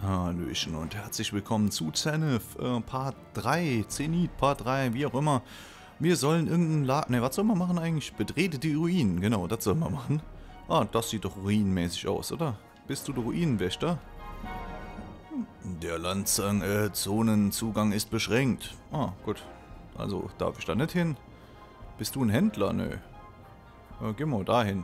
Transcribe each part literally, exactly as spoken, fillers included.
Hallöchen und herzlich willkommen zu Zenith, äh, Part drei, Zenith Part drei, wie auch immer. Wir sollen irgendeinen Laden, ne, was soll man machen eigentlich? Betrete die Ruinen, genau, das soll man machen. Ah, das sieht doch ruinenmäßig aus, oder? Bist du der Ruinenwächter? Der Landzonenzugang ist beschränkt. Ah, gut. Also, darf ich da nicht hin? Bist du ein Händler? Nö. Äh, geh mal dahin.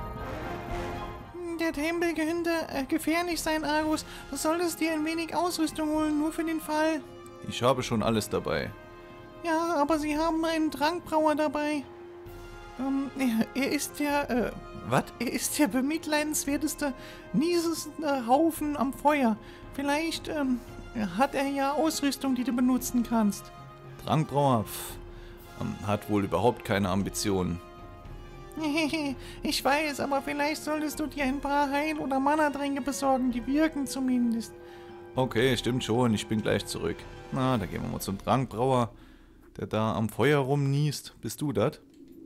Der Tempel könnte äh, gefährlich sein, Argus. Du solltest dir ein wenig Ausrüstung holen, nur für den Fall. Ich habe schon alles dabei. Ja, aber sie haben einen Trankbrauer dabei. Ähm, er, er ist der, äh, was? Er ist der bemitleidenswerteste, nieseste Haufen am Feuer. Vielleicht, ähm, hat er ja Ausrüstung, die du benutzen kannst. Trankbrauer, pff, ähm, hat wohl überhaupt keine Ambitionen. Ich weiß, aber vielleicht solltest du dir ein paar Heil- oder Mana-Tränke besorgen, die wirken zumindest. Okay, stimmt schon, ich bin gleich zurück. Na, da gehen wir mal zum Trankbrauer, der da am Feuer rumniest. Bist du das?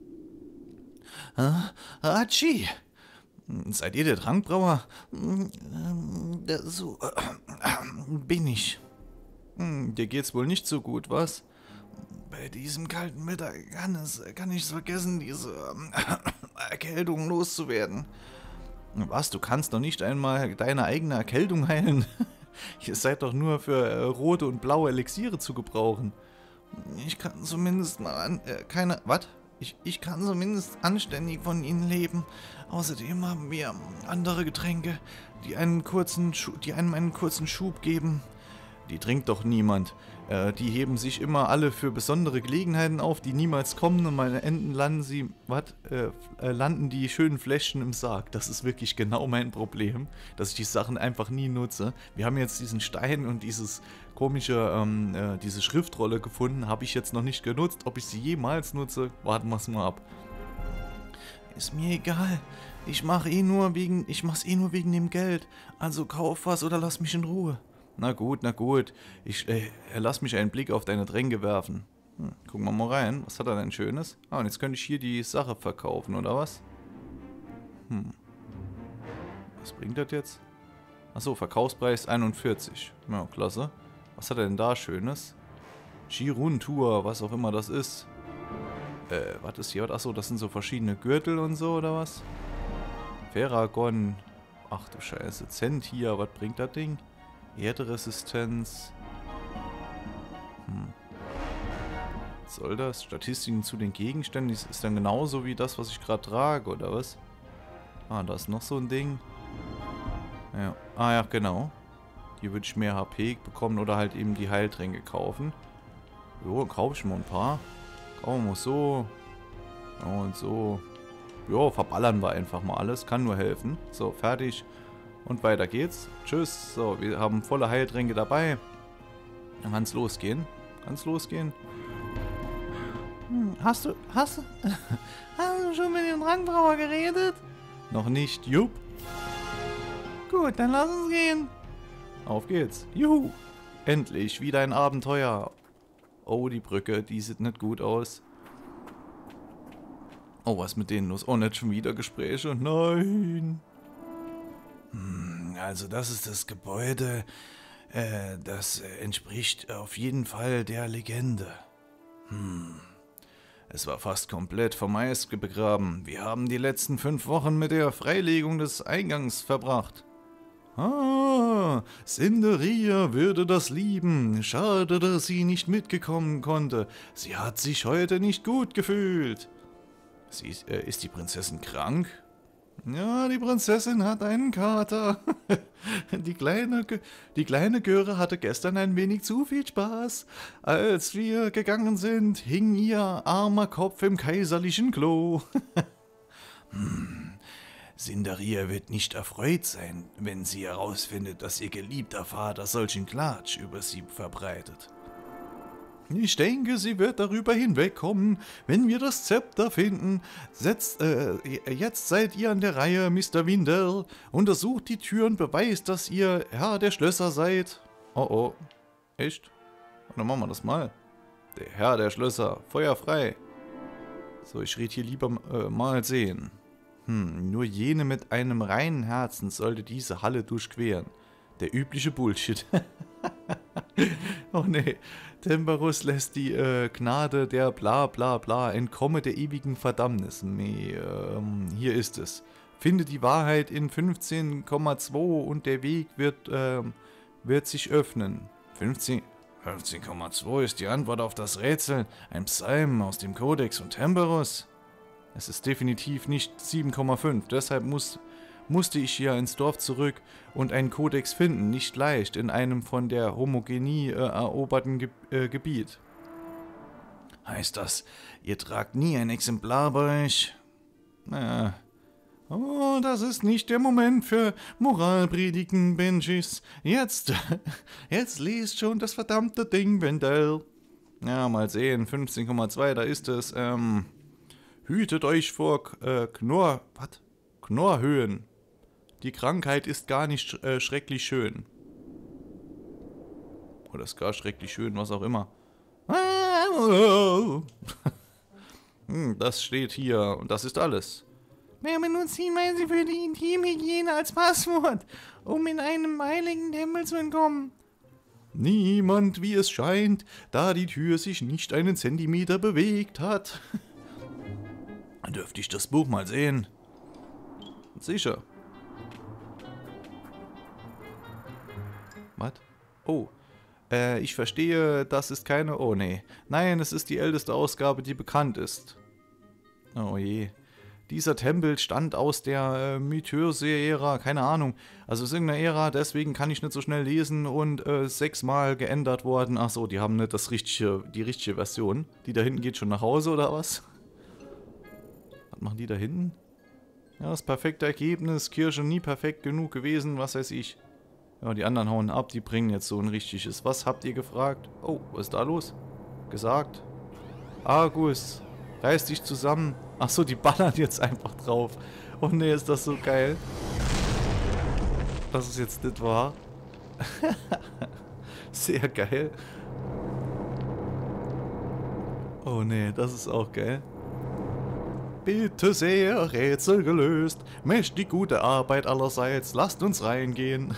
Ah, Hatschi! Seid ihr der Trankbrauer? So, bin ich. Dir geht's wohl nicht so gut, was? Bei diesem kalten Wetter kann, es, kann ich es vergessen, diese ähm, Erkältung loszuwerden. Was, du kannst doch nicht einmal deine eigene Erkältung heilen? Ihr seid doch nur für äh, rote und blaue Elixiere zu gebrauchen. Ich kann zumindest mal an, äh, keine, was? Ich, ich kann zumindest anständig von ihnen leben. Außerdem haben wir andere Getränke, die, einen kurzen Schu die einem einen kurzen Schub geben. Die trinkt doch niemand. Äh, die heben sich immer alle für besondere Gelegenheiten auf, die niemals kommen. Und meine Enden landen sie, was? Äh, äh, landen die schönen Fläschchen im Sarg. Das ist wirklich genau mein Problem, dass ich die Sachen einfach nie nutze. Wir haben jetzt diesen Stein und dieses komische, ähm, äh, diese Schriftrolle gefunden. Habe ich jetzt noch nicht genutzt. Ob ich sie jemals nutze, warten wir es mal ab. Ist mir egal. Ich mache eh nur wegen, ich mach's eh nur wegen dem Geld. Also kauf was oder lass mich in Ruhe. Na gut, na gut. Ich äh, lass mich einen Blick auf deine Tränke werfen. Hm, gucken wir mal rein. Was hat er denn Schönes? Ah, und jetzt könnte ich hier die Sache verkaufen, oder was? Hm. Was bringt das jetzt? Achso, Verkaufspreis einundvierzig. Ja, klasse. Was hat er denn da Schönes? Chirun-Tour, was auch immer das ist. Äh, was ist hier? Achso, das sind so verschiedene Gürtel und so, oder was? Ferragon. Ach du Scheiße. Zentia, was bringt das Ding? Erderesistenz. Hm. Was soll das? Statistiken zu den Gegenständen. Das ist dann genauso wie das, was ich gerade trage, oder was? Ah, da ist noch so ein Ding. Ja. Ah ja, genau. Hier würde ich mehr H P bekommen oder halt eben die Heiltränke kaufen. Jo, kaufe ich mal ein paar. Kaufen wir so. Und so. Jo, verballern wir einfach mal alles. Kann nur helfen. So, fertig. Und weiter geht's. Tschüss. So, wir haben volle Heiltränke dabei. Dann kann's losgehen. Kann's losgehen. Hm, hast du, hast du, hast du schon mit dem Trankbrauer geredet? Noch nicht. Jupp. Gut, dann lass uns gehen. Auf geht's. Juhu. Endlich wieder ein Abenteuer. Oh, die Brücke, die sieht nicht gut aus. Oh, was ist mit denen los? Oh, nicht schon wieder Gespräche? Nein. Also das ist das Gebäude, äh, das entspricht auf jeden Fall der Legende. Hm. Es war fast komplett vom Eis begraben. Wir haben die letzten fünf Wochen mit der Freilegung des Eingangs verbracht. Ah, Cinderia würde das lieben. Schade, dass sie nicht mitgekommen konnte. Sie hat sich heute nicht gut gefühlt. Sie ist, äh, ist die Prinzessin krank? Ja, die Prinzessin hat einen Kater. Die kleine, die kleine Göre hatte gestern ein wenig zu viel Spaß. Als wir gegangen sind, hing ihr armer Kopf im kaiserlichen Klo. hm. Cinderia wird nicht erfreut sein, wenn sie herausfindet, dass ihr geliebter Vater solchen Klatsch über sie verbreitet. Ich denke, sie wird darüber hinwegkommen, wenn wir das Zepter finden. Setzt, äh, jetzt seid ihr an der Reihe, Mister Windel. Untersucht die Tür und beweist, dass ihr Herr der Schlösser seid. Oh oh. Echt? Dann machen wir das mal. Der Herr der Schlösser. Feuer frei. So, ich rede hier lieber äh, mal sehen. Hm, nur jene mit einem reinen Herzen sollte diese Halle durchqueren. Der übliche Bullshit. Oh nee. Temperus lässt die äh, Gnade der bla bla bla entkomme der ewigen Verdammnis. Nee, ähm, hier ist es. Finde die Wahrheit in fünfzehn Komma zwei und der Weg wird, ähm, wird sich öffnen. fünfzehn Komma zwei ist die Antwort auf das Rätsel. Ein Psalm aus dem Kodex und Temperus. Es ist definitiv nicht sieben Komma fünf, deshalb muss, musste ich hier ins Dorf zurück und einen Kodex finden, nicht leicht, in einem von der Homogenie äh, eroberten Ge äh, Gebiet. Heißt das, ihr tragt nie ein Exemplar bei euch? Na, oh, das ist nicht der Moment für Moralpredigen, Benjis. Jetzt, jetzt liest schon das verdammte Ding, Wendell. Ja, mal sehen, fünfzehn Komma zwei, da ist es, ähm... Hütet euch vor äh, Knorr... Was? Knorrhöhen. Die Krankheit ist gar nicht sch äh, schrecklich schön. Oder ist gar schrecklich schön, was auch immer. hm, das steht hier und das ist alles. Wir benutzen Hinweise für die Intimhygiene als Passwort, um in einem heiligen Tempel zu entkommen. Niemand, wie es scheint, da die Tür sich nicht einen Zentimeter bewegt hat. Dürfte ich das Buch mal sehen? Sicher. Was? Oh. Äh, ich verstehe, das ist keine... Oh, nee. Nein, es ist die älteste Ausgabe, die bekannt ist. Oh je. Dieser Tempel stand aus der äh, Mythose-Ära, keine Ahnung. Also aus irgendeiner Ära, deswegen kann ich nicht so schnell lesen und äh, sechsmal geändert worden. Ach so, die haben nicht das richtige, die richtige Version. Die da hinten geht schon nach Hause, oder was? Was machen die da hinten? Ja, das perfekte Ergebnis, Kirche nie perfekt genug gewesen, was weiß ich. Ja, die anderen hauen ab, die bringen jetzt so ein richtiges. Was habt ihr gefragt? Oh, was ist da los? Gesagt. Argus, reiß dich zusammen. Achso, die ballern jetzt einfach drauf. Oh ne, ist das so geil. Das ist jetzt nicht wahr. Sehr geil. Oh ne, das ist auch geil. Bitte sehr, Rätsel gelöst. Mächtig gute Arbeit allerseits. Lasst uns reingehen.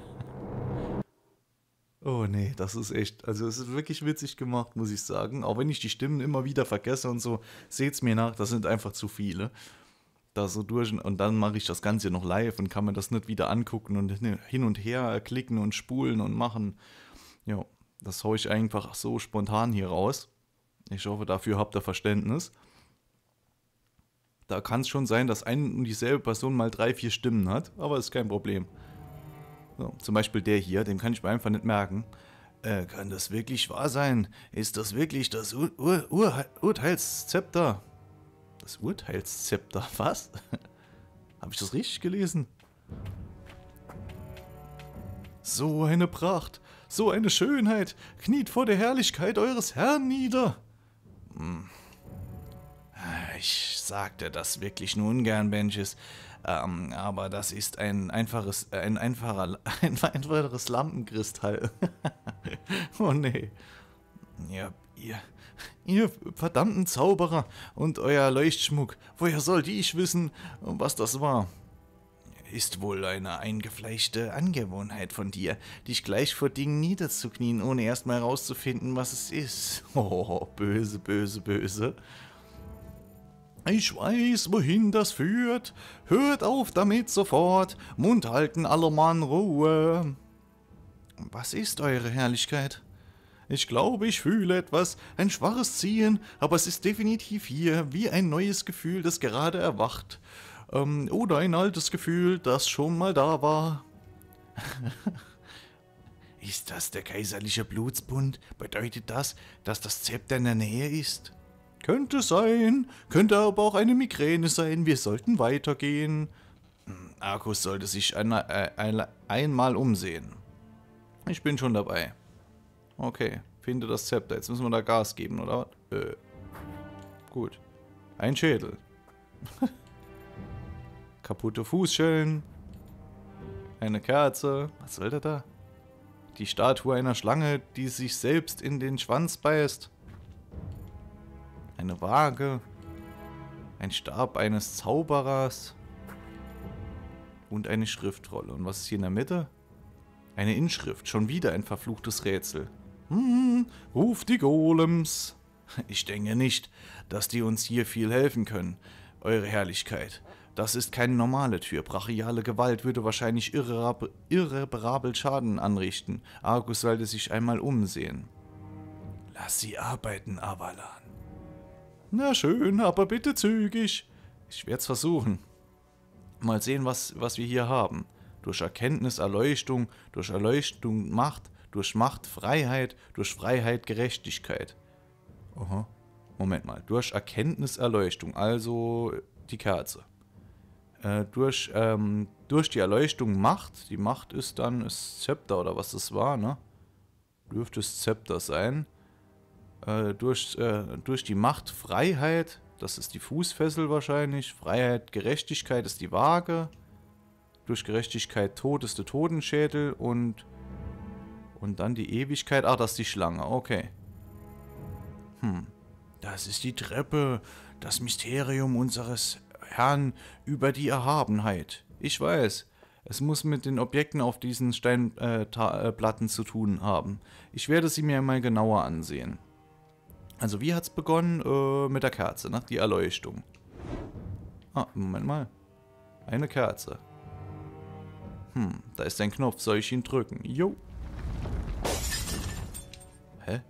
Oh nee, das ist echt, also es ist wirklich witzig gemacht, muss ich sagen. Auch wenn ich die Stimmen immer wieder vergesse und so, seht's mir nach, das sind einfach zu viele. Da so durch und dann mache ich das Ganze noch live und kann mir das nicht wieder angucken und hin und her klicken und spulen und machen. Ja, das haue ich einfach so spontan hier raus. Ich hoffe, dafür habt ihr Verständnis. Da kann es schon sein, dass ein und dieselbe Person mal drei, vier Stimmen hat, aber ist kein Problem. So, zum Beispiel der hier, den kann ich mir einfach nicht merken. Äh, kann das wirklich wahr sein? Ist das wirklich das Ur Ur Ur Urteilszepter? Das Urteilszepter, was? Habe ich das richtig gelesen? So eine Pracht, so eine Schönheit, kniet vor der Herrlichkeit eures Herrn nieder. Hm. Ich sagte das wirklich nur ungern, Benjis. Ähm, aber das ist ein einfaches, ein einfacher, ein einfaches Lampenkristall. Oh nee. Ja, ihr, ihr verdammten Zauberer und euer Leuchtschmuck. Woher sollte ich wissen, was das war? Ist wohl eine eingefleischte Angewohnheit von dir, dich gleich vor Dingen niederzuknien, ohne erstmal herauszufinden, was es ist. Oh, böse, böse, böse. Ich weiß, wohin das führt. Hört auf damit sofort. Mund halten, aller Mann, Ruhe. Was ist eure Herrlichkeit? Ich glaube, ich fühle etwas, ein schwaches Ziehen, aber es ist definitiv hier, wie ein neues Gefühl, das gerade erwacht. Ähm, oder ein altes Gefühl, das schon mal da war. Ist das der kaiserliche Blutsbund? Bedeutet das, dass das Zepter in der Nähe ist? Könnte sein, könnte aber auch eine Migräne sein. Wir sollten weitergehen. Argus sollte sich ein, äh, ein, einmal umsehen. Ich bin schon dabei. Okay, finde das Zepter. Jetzt müssen wir da Gas geben, oder? Äh, gut. Ein Schädel. Kaputte Fußschellen. Eine Kerze. Was soll der da? Die Statue einer Schlange, die sich selbst in den Schwanz beißt. Eine Waage, ein Stab eines Zauberers und eine Schriftrolle. Und was ist hier in der Mitte? Eine Inschrift, schon wieder ein verfluchtes Rätsel. Hm, ruf die Golems. Ich denke nicht, dass die uns hier viel helfen können, Eure Herrlichkeit. Das ist keine normale Tür. Brachiale Gewalt würde wahrscheinlich irreparabel, irreparabel Schaden anrichten. Argus sollte sich einmal umsehen. Lass sie arbeiten, Avalan. Na schön, aber bitte zügig. Ich werde es versuchen. Mal sehen, was, was wir hier haben. Durch Erkenntnis, Erleuchtung, durch Erleuchtung Macht, durch Macht Freiheit, durch Freiheit Gerechtigkeit. Aha. Moment mal. Durch Erkenntnis, Erleuchtung, also die Kerze. Äh, durch, ähm, durch die Erleuchtung Macht. Die Macht ist dann das Zepter oder was das war, ne? Dürfte es Zepter sein. Äh, durch, äh, durch die Macht Freiheit, das ist die Fußfessel wahrscheinlich. Freiheit, Gerechtigkeit ist die Waage. Durch Gerechtigkeit Tod ist der Totenschädel und und dann die Ewigkeit. Ach, das ist die Schlange, okay. Hm, das ist die Treppe, das Mysterium unseres Herrn über die Erhabenheit. Ich weiß, es muss mit den Objekten auf diesen Steinplatten äh, zu tun haben. Ich werde sie mir mal genauer ansehen. Also wie hat es begonnen? Äh, mit der Kerze, ne? Die Erleuchtung. Ah, Moment mal. Eine Kerze. Hm, da ist ein Knopf. Soll ich ihn drücken? Jo. Hä?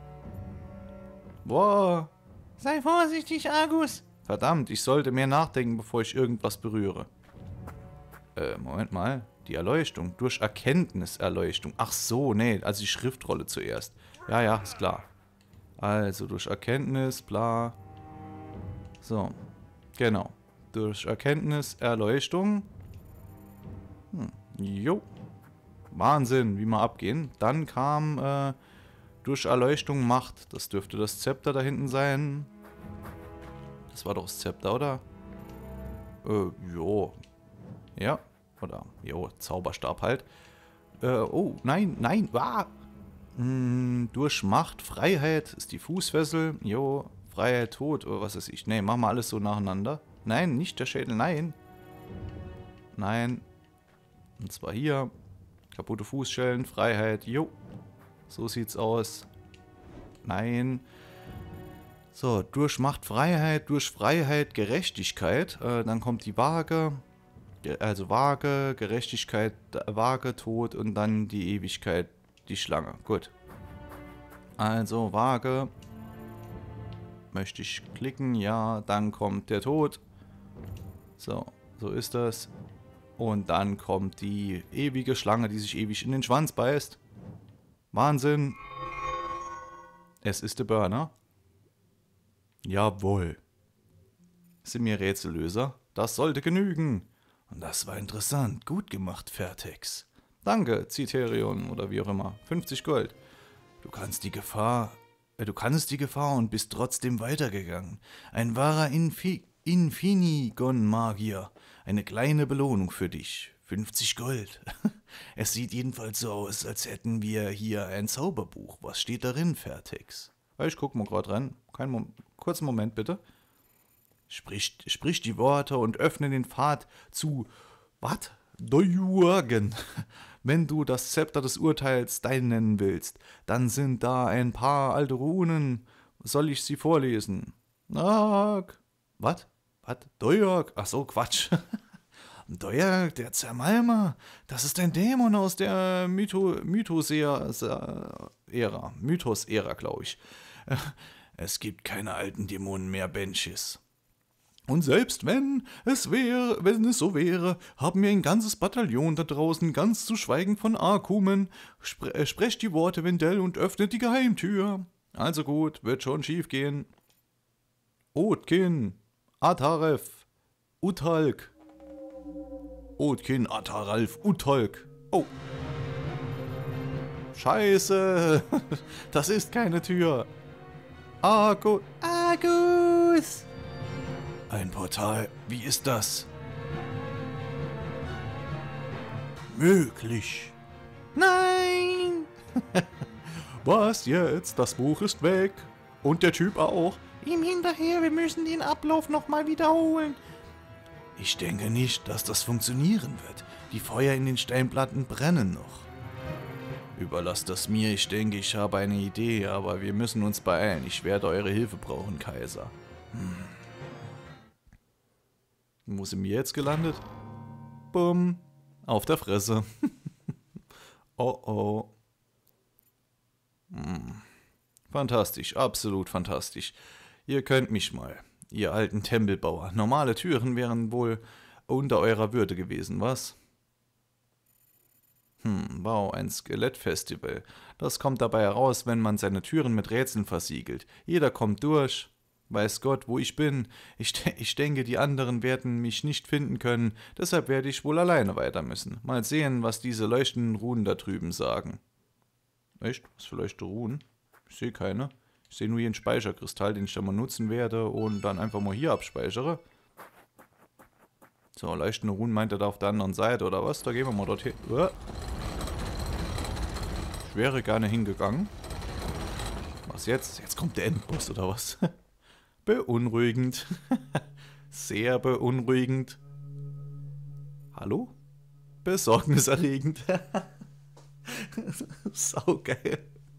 Boah. Sei vorsichtig, Argus. Verdammt, ich sollte mehr nachdenken, bevor ich irgendwas berühre. Äh, Moment mal. Die Erleuchtung. Durch Erkenntnis Erleuchtung. Ach so, nee, also die Schriftrolle zuerst. Ja, ja, ist klar. Also durch Erkenntnis, bla. So, genau. Durch Erkenntnis, Erleuchtung. Hm, jo. Wahnsinn, wie wir abgehen. Dann kam äh, durch Erleuchtung Macht. Das dürfte das Zepter da hinten sein. Das war doch das Zepter, oder? Äh, jo. Ja, oder, jo, Zauberstab halt. Äh, oh, nein, nein, ah! Hm, durch Macht, Freiheit ist die Fußfessel. Jo, Freiheit, Tod, oder was weiß ich. Ne, machen wir alles so nacheinander. Nein, nicht der Schädel, nein. Nein. Und zwar hier. Kaputte Fußschellen, Freiheit, jo. So sieht's aus. Nein. So, durch Macht, Freiheit, durch Freiheit, Gerechtigkeit. Äh, dann kommt die Waage. Also Waage, Gerechtigkeit, Waage, Tod und dann die Ewigkeit. Die Schlange, gut. Also, Waage. Möchte ich klicken, ja, dann kommt der Tod. So, so ist das. Und dann kommt die ewige Schlange, die sich ewig in den Schwanz beißt. Wahnsinn. Es ist der Burner. Jawohl. Sind mir Rätsellöser? Das sollte genügen. Und das war interessant. Gut gemacht, Vertex. Danke, Citherion oder wie auch immer. fünfzig Gold. Du kannst die Gefahr, äh, du kannst die Gefahr und bist trotzdem weitergegangen. Ein wahrer Infi Infinigon-Magier. Eine kleine Belohnung für dich. fünfzig Gold. Es sieht jedenfalls so aus, als hätten wir hier ein Zauberbuch. Was steht darin, Vertex? Ich guck mal gerade rein. Kein Mom- kurzen Moment, bitte. Sprich, sprich die Worte und öffne den Pfad zu... Was? Doyurgen. Wenn du das Zepter des Urteils dein nennen willst, dann sind da ein paar alte Runen. Soll ich sie vorlesen? Ag. Was? Was? Doyurg? Ach so, Quatsch. Doyurg, der Zermalmer. Das ist ein Dämon aus der Mytho Mythos-Ära. Mythos-Ära, glaube ich. Es gibt keine alten Dämonen mehr, Benchis. Und selbst wenn es wäre, wenn es so wäre, haben wir ein ganzes Bataillon da draußen, ganz zu schweigen von Arkumen. Spre äh, sprecht die Worte Wendell und öffnet die Geheimtür. Also gut, wird schon schief gehen. Odkin, Ataref, Utalk. Odkin, Ataralf, Utalk. Oh. Scheiße. Das ist keine Tür. Argus. Argus. Ein Portal. Wie ist das? Möglich. Nein! Was jetzt? Das Buch ist weg. Und der Typ auch. Ihm hinterher, wir müssen den Ablauf nochmal wiederholen. Ich denke nicht, dass das funktionieren wird. Die Feuer in den Steinplatten brennen noch. Überlasst das mir, ich denke, ich habe eine Idee, aber wir müssen uns beeilen. Ich werde eure Hilfe brauchen, Kaiser. Hm. Wo sind wir jetzt gelandet? Bumm. Auf der Fresse. Oh oh. Hm. Fantastisch, absolut fantastisch. Ihr könnt mich mal, ihr alten Tempelbauer. Normale Türen wären wohl unter eurer Würde gewesen, was? Hm, wow, ein Skelettfestival. Das kommt dabei heraus, wenn man seine Türen mit Rätseln versiegelt. Jeder kommt durch. Weiß Gott, wo ich bin. Ich, ich denke, die anderen werden mich nicht finden können. Deshalb werde ich wohl alleine weiter müssen. Mal sehen, was diese leuchtenden Runen da drüben sagen. Echt? Was für leuchtende Runen? Ich sehe keine. Ich sehe nur hier einen Speicherkristall, den ich dann mal nutzen werde und dann einfach mal hier abspeichere. So, leuchtende Runen meint er da auf der anderen Seite, oder was? Da gehen wir mal dorthin. Ich wäre gerne hingegangen. Was jetzt? Jetzt kommt der Endboss, oder was? Beunruhigend. Sehr beunruhigend. Hallo? Besorgniserregend. Saugeil.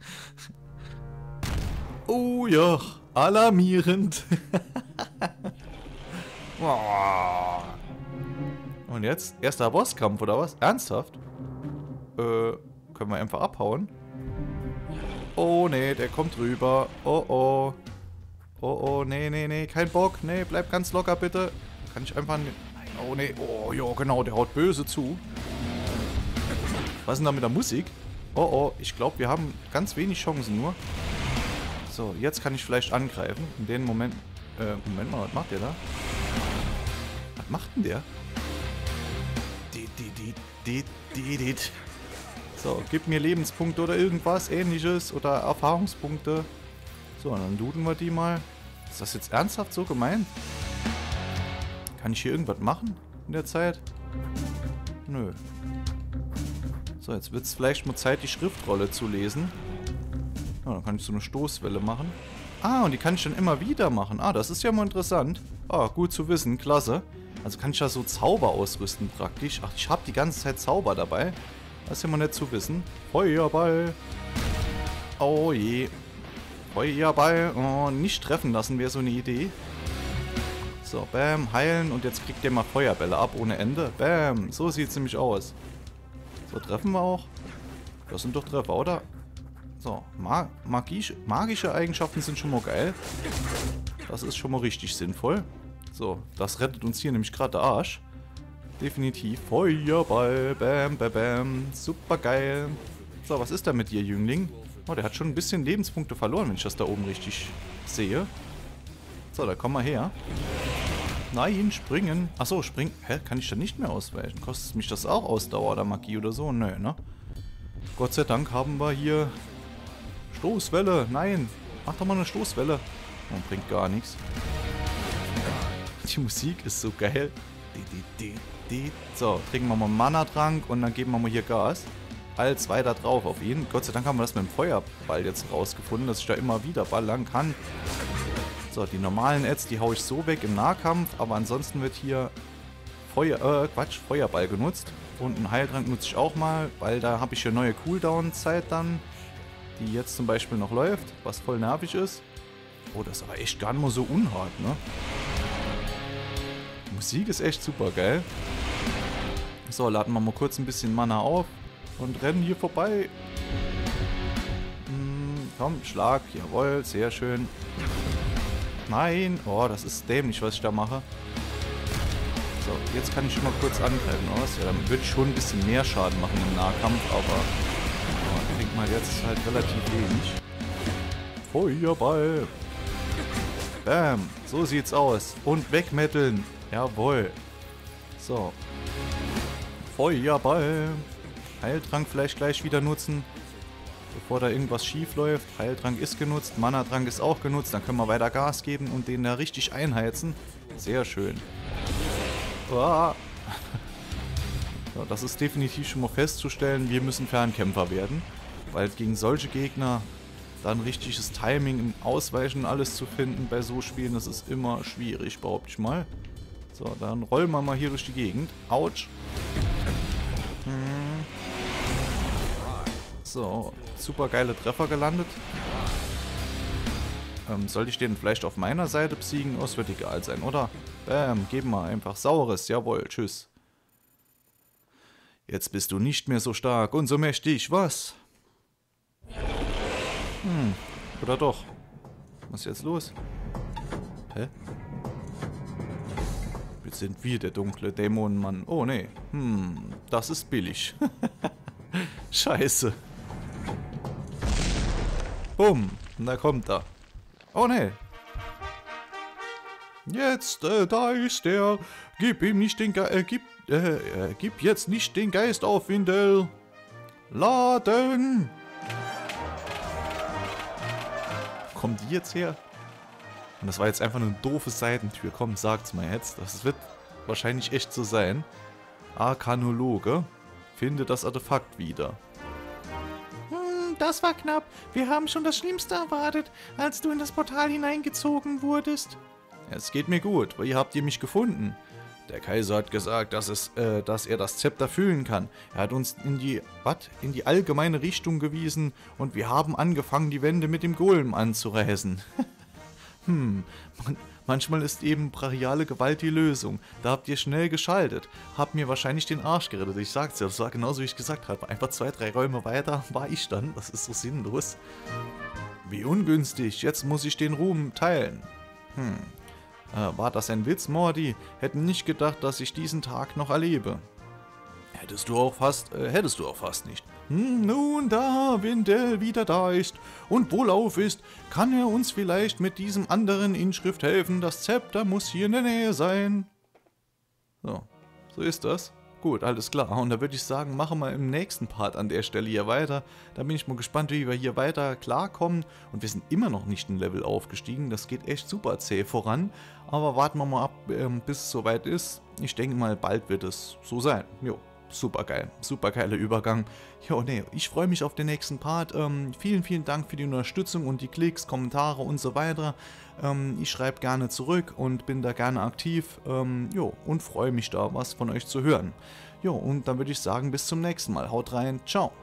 Oh ja, alarmierend. Und jetzt? Erster Bosskampf, oder was? Ernsthaft? Äh, können wir einfach abhauen? Oh nee, der kommt rüber. Oh oh. Oh oh, nee, nee, nee, kein Bock. Nee, bleib ganz locker bitte. Kann ich einfach... Oh nee, oh ja, genau, der haut böse zu. Was ist denn da mit der Musik? Oh oh, ich glaube, wir haben ganz wenig Chancen nur. So, jetzt kann ich vielleicht angreifen. In dem Moment... Äh, Moment mal, was macht der da? Was macht denn der? Die, die, die, die, die, die. So, gib mir Lebenspunkte oder irgendwas ähnliches oder Erfahrungspunkte. So, und dann looten wir die mal. Ist das jetzt ernsthaft so gemeint? Kann ich hier irgendwas machen in der Zeit? Nö. So, jetzt wird es vielleicht mal Zeit, die Schriftrolle zu lesen. Ja, dann kann ich so eine Stoßwelle machen. Ah, und die kann ich dann immer wieder machen. Ah, das ist ja mal interessant. Ah, gut zu wissen, klasse. Also kann ich da so Zauber ausrüsten praktisch. Ach, ich habe die ganze Zeit Zauber dabei. Das ist ja mal nett zu wissen. Feuerball. Oh je. Feuerball. Oh, nicht treffen lassen wäre so eine Idee. So, bam, heilen. Und jetzt kriegt der mal Feuerbälle ab ohne Ende. Bam, so sieht es nämlich aus. So, treffen wir auch. Das sind doch Treffer, oder? So, mag magische, magische Eigenschaften sind schon mal geil. Das ist schon mal richtig sinnvoll. So, das rettet uns hier nämlich gerade der Arsch. Definitiv. Feuerball, bam, bam, bam. Super geil. So, was ist da mit dir, Jüngling? Oh, der hat schon ein bisschen Lebenspunkte verloren, wenn ich das da oben richtig sehe. So, da komm mal her. Nein, springen. Achso, springen. Hä, kann ich da nicht mehr ausweichen? Kostet mich das auch Ausdauer oder Magie oder so? Nö, ne? Gott sei Dank haben wir hier Stoßwelle. Nein, mach doch mal eine Stoßwelle. Oh, bringt gar nichts. Die Musik ist so geil. So, trinken wir mal einen Mana-Trank und dann geben wir mal hier Gas. Als weiter drauf auf ihn. Gott sei Dank haben wir das mit dem Feuerball jetzt rausgefunden, dass ich da immer wieder ballern kann. So, die normalen Ads, die haue ich so weg im Nahkampf, aber ansonsten wird hier Feuer, äh, Quatsch, Feuerball genutzt. Und einen Heiltrank nutze ich auch mal, weil da habe ich hier neue Cooldown-Zeit dann, die jetzt zum Beispiel noch läuft, was voll nervig ist. Oh, das ist aber echt gar nicht mal so unhart, ne? Die Musik ist echt super geil. So, laden wir mal kurz ein bisschen Mana auf und rennen hier vorbei. Hm, komm, Schlag, jawohl, sehr schön. Nein, oh, das ist dämlich, was ich da mache. So, jetzt kann ich schon mal kurz angreifen aus. Ja, damit würde ich schon ein bisschen mehr Schaden machen im Nahkampf, aber oh, ich denke mal, jetzt halt relativ wenig. Feuerball. Bam, so sieht's aus. Und wegmetteln. Jawohl. So. Feuerball. Heiltrank vielleicht gleich wieder nutzen, bevor da irgendwas schief läuft. Heiltrank ist genutzt, Mana-Trank ist auch genutzt. Dann können wir weiter Gas geben und den da richtig einheizen. Sehr schön. Ah. Ja, das ist definitiv schon mal festzustellen, wir müssen Fernkämpfer werden. Weil gegen solche Gegner dann richtiges Timing im Ausweichen alles zu finden bei so Spielen, das ist immer schwierig, behaupte ich mal. So, dann rollen wir mal hier durch die Gegend. Autsch. Hm. So, super geile Treffer gelandet. Ähm, sollte ich den vielleicht auf meiner Seite besiegen? Oh, es wird egal sein, oder? Bam, geben wir einfach Saures. Jawohl, tschüss. Jetzt bist du nicht mehr so stark und so mächtig, was? Hm, oder doch? Was ist jetzt los? Hä? Wir sind wir, der dunkle Dämonenmann. Oh, nee. Hm, das ist billig. Scheiße. Bumm, und da kommt er. Oh, nee. Jetzt, äh, da ist der. Gib ihm nicht den Geist, äh, gib, äh, äh, gib jetzt nicht den Geist auf, Windel. Laden. Kommt die jetzt her? Und das war jetzt einfach eine doofe Seitentür. Komm, sagt's mal jetzt. Das wird wahrscheinlich echt so sein. Arkanologe. Finde das Artefakt wieder. Hm, das war knapp. Wir haben schon das Schlimmste erwartet, als du in das Portal hineingezogen wurdest. Es geht mir gut. Wie habt ihr mich gefunden? Der Kaiser hat gesagt, dass, es, äh, dass er das Zepter fühlen kann. Er hat uns in die, wat? in die allgemeine Richtung gewiesen und wir haben angefangen, die Wände mit dem Golem anzureißen. hm, man, manchmal ist eben brachiale Gewalt die Lösung. Da habt ihr schnell geschaltet. Habt mir wahrscheinlich den Arsch gerettet. Ich sag's ja, das war genauso, wie ich gesagt habe. Einfach zwei, drei Räume weiter war ich dann. Das ist so sinnlos. Wie ungünstig. Jetzt muss ich den Ruhm teilen. Hm. Äh, war das ein Witz, Morty? Hätten nicht gedacht, dass ich diesen Tag noch erlebe. Hättest du auch fast, äh, hättest du auch fast nicht. Hm, nun, da Windel wieder da ist und wohlauf ist, kann er uns vielleicht mit diesem anderen Inschrift helfen. Das Zepter muss hier in der Nähe sein. So, so ist das. Gut, alles klar. Und da würde ich sagen, machen wir im nächsten Part an der Stelle hier weiter. Da bin ich mal gespannt, wie wir hier weiter klarkommen. Und wir sind immer noch nicht ein Level aufgestiegen. Das geht echt super zäh voran. Aber warten wir mal ab, ähm, bis es soweit ist. Ich denke mal, bald wird es so sein. Jo, super geil. Super geiler Übergang. Jo, nee, ich freue mich auf den nächsten Part. Ähm, vielen, vielen Dank für die Unterstützung und die Klicks, Kommentare und so weiter. Ähm, ich schreibe gerne zurück und bin da gerne aktiv. Ähm, jo, und freue mich da, was von euch zu hören. Jo, und dann würde ich sagen, bis zum nächsten Mal. Haut rein. Ciao.